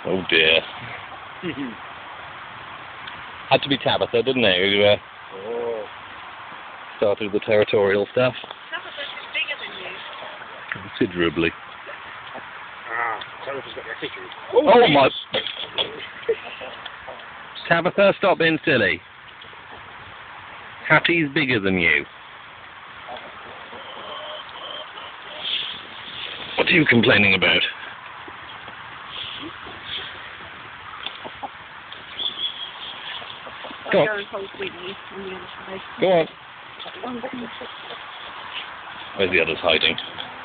Oh dear. Had to be Tabitha, didn't it? Who started the territorial stuff. Tabitha's bigger than you. Considerably. Tabitha's got their figures. Oh my... Tabitha, stop being silly. Hattie's bigger than you. What are you complaining about? Go on. Go and hold Whitney on the other side. Go on. Where's the others hiding?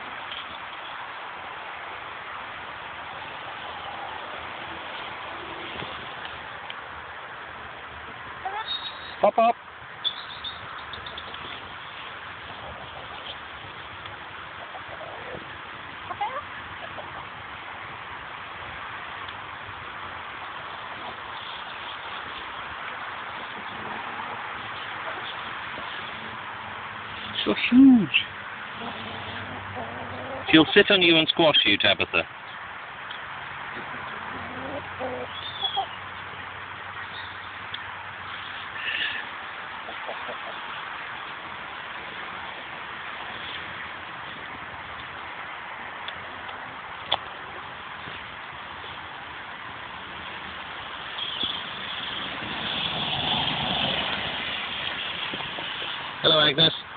Hop up. So huge. She'll sit on you and squash you, Tabitha. Hello, Agnes.